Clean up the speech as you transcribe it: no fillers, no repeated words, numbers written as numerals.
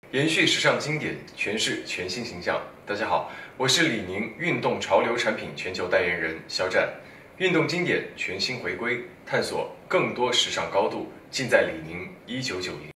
延续时尚经典，诠释全新形象。大家好，我是李宁运动潮流产品全球代言人肖战。运动经典全新回归，探索更多时尚高度，尽在李宁1990。